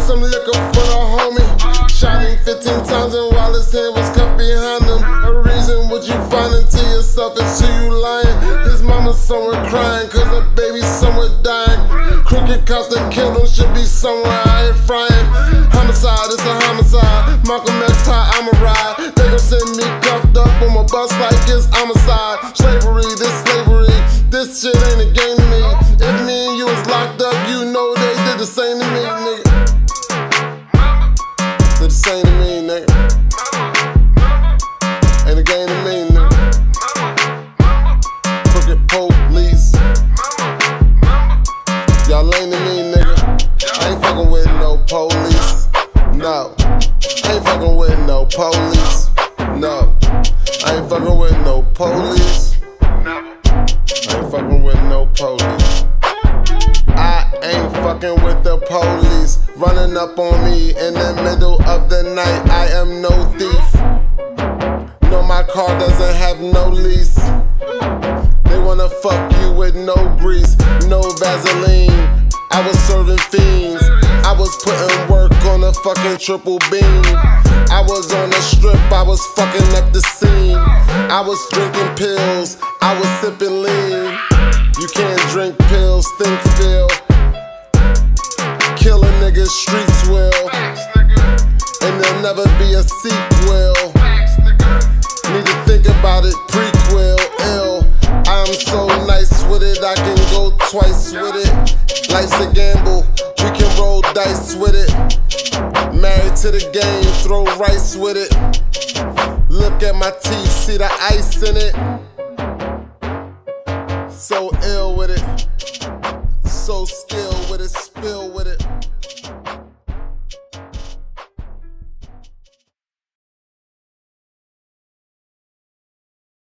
some liquor for the homie. Shot him 15 times and while his hand was cuffed behind him. A reason would you find into yourself is who you lying. His mama's somewhere crying cause her baby's somewhere dying. Crooked cops that killed him should be somewhere out here frying. Homicide, it's a homicide. Malcolm X, how I'ma ride. They gon' send me cuffed up on my bus like it's homicide. Slavery, this shit ain't a game to me. If me and you was locked up, you know they did the same to me, nigga. Did the same to me, nigga. Ain't a game to me, nigga. Crooked police. Y'all lame to me, nigga. I ain't fucking with no police. No. I ain't fucking with no police. No. I ain't fucking with no police. I ain't fucking with no police. I ain't fucking with the police running up on me in the middle of the night. I am no thief. No, my car doesn't have no lease. They wanna fuck you with no grease, no Vaseline. I was serving fiends. I was putting work on a fucking triple beam. I was on the strip, I was fucking up the scene. I was drinking pills, I was sipping lean. You can't drink pills, think feel. Kill a nigga, streets will. And there'll never be a sequel. Need to think about it, prequel, ill. I'm so nice with it, I can go twice with it. Life's a gamble, we can roll dice with it. Married to the game, throw rice with it. Look at my teeth, see the ice in it. So ill with it, so skilled with it, spill with it.